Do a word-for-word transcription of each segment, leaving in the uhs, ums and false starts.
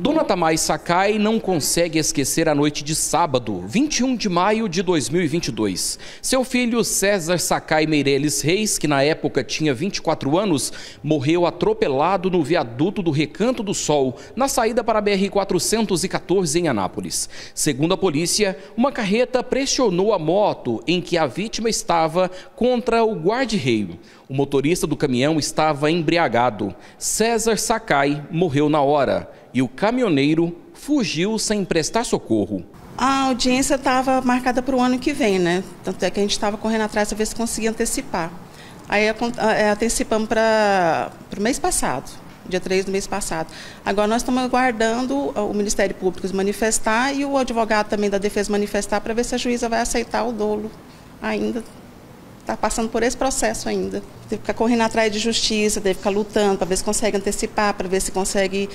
Dona Tamay Sakai não consegue esquecer a noite de sábado, vinte e um de maio de dois mil e vinte e dois. Seu filho César Sakai Meireles Reis, que na época tinha vinte e quatro anos, morreu atropelado no viaduto do Recanto do Sol, na saída para a B R quatrocentos e quatorze em Anápolis. Segundo a polícia, uma carreta pressionou a moto em que a vítima estava contra o guarda-reio. O motorista do caminhão estava embriagado. César Sakai morreu na hora e o caminhoneiro fugiu sem prestar socorro. A audiência estava marcada para o ano que vem, né? Tanto é que a gente estava correndo atrás para ver se conseguia antecipar. Aí antecipamos para o mês passado, dia três do mês passado. Agora nós estamos aguardando o Ministério Público se manifestar e o advogado também da defesa manifestar para ver se a juíza vai aceitar o dolo ainda. Está passando por esse processo ainda. Teve que ficar correndo atrás de justiça, teve que ficar lutando para ver se consegue antecipar, para ver se consegue...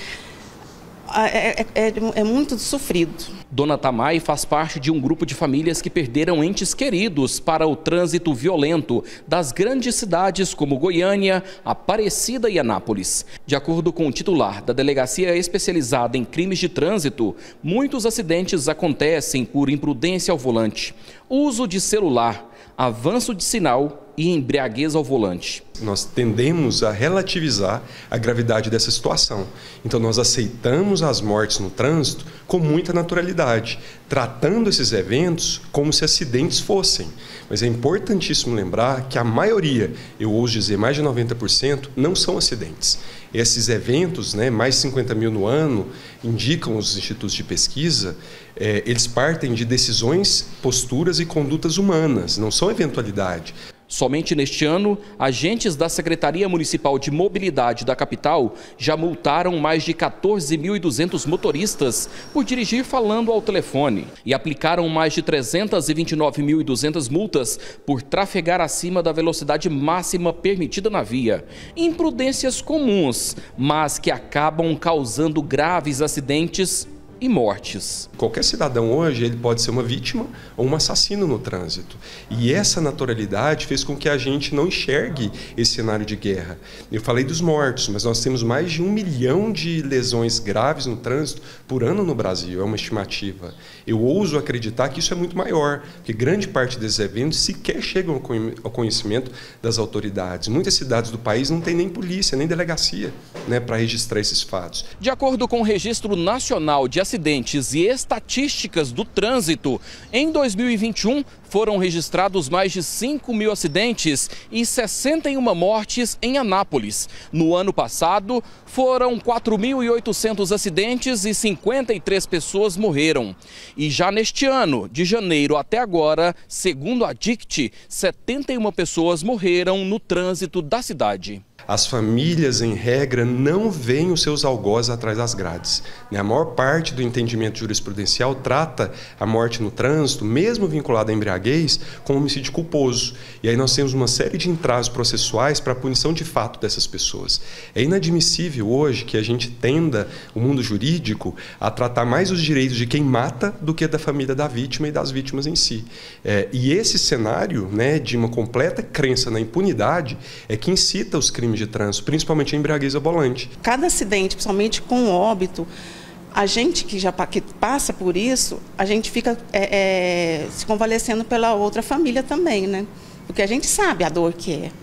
É, é, é muito sofrido. Dona Tamay faz parte de um grupo de famílias que perderam entes queridos para o trânsito violento das grandes cidades como Goiânia, Aparecida e Anápolis. De acordo com o titular da Delegacia Especializada em Crimes de Trânsito, muitos acidentes acontecem por imprudência ao volante, uso de celular, avanço de sinal e embriaguez ao volante. Nós tendemos a relativizar a gravidade dessa situação. Então nós aceitamos as mortes no trânsito com muita naturalidade, tratando esses eventos como se acidentes fossem. Mas é importantíssimo lembrar que a maioria, eu ouso dizer mais de noventa por cento, não são acidentes. Esses eventos, né, mais de cinquenta mil no ano, indicam os institutos de pesquisa, é, eles partem de decisões, posturas e condutas humanas, não são eventualidade. Somente neste ano, agentes da Secretaria Municipal de Mobilidade da capital já multaram mais de quatorze mil e duzentos motoristas por dirigir falando ao telefone e aplicaram mais de trezentas e vinte e nove mil e duzentas multas por trafegar acima da velocidade máxima permitida na via. Imprudências comuns, mas que acabam causando graves acidentes e mortes. Qualquer cidadão hoje ele pode ser uma vítima ou um assassino no trânsito. E essa naturalidade fez com que a gente não enxergue esse cenário de guerra. Eu falei dos mortos, mas nós temos mais de um milhão de lesões graves no trânsito por ano no Brasil, é uma estimativa. Eu ouso acreditar que isso é muito maior, porque grande parte desses eventos sequer chegam ao conhecimento das autoridades. Muitas cidades do país não têm nem polícia, nem delegacia, né, para registrar esses fatos. De acordo com o Registro Nacional de Acidentes e Estatísticas do Trânsito, em dois mil e vinte e um foram registrados mais de cinco mil acidentes e sessenta e uma mortes em Anápolis. No ano passado, foram quatro mil e oitocentos acidentes e cinquenta e três pessoas morreram. E já neste ano, de janeiro até agora, segundo a D I C T, setenta e uma pessoas morreram no trânsito da cidade. As famílias, em regra, não veem os seus algozes atrás das grades. A maior parte do entendimento jurisprudencial trata a morte no trânsito, mesmo vinculada à embriaguez, como homicídio culposo. E aí nós temos uma série de entraves processuais para a punição de fato dessas pessoas. É inadmissível hoje que a gente tenda, o mundo jurídico, a tratar mais os direitos de quem mata do que da família da vítima e das vítimas em si. É, e esse cenário, né, de uma completa crença na impunidade é que incita os crimes de trânsito, principalmente a embriaguez ao volante. Cada acidente, principalmente com óbito, a gente que já que passa por isso, a gente fica é, é, se convalescendo pela outra família também, né? Porque a gente sabe a dor que é.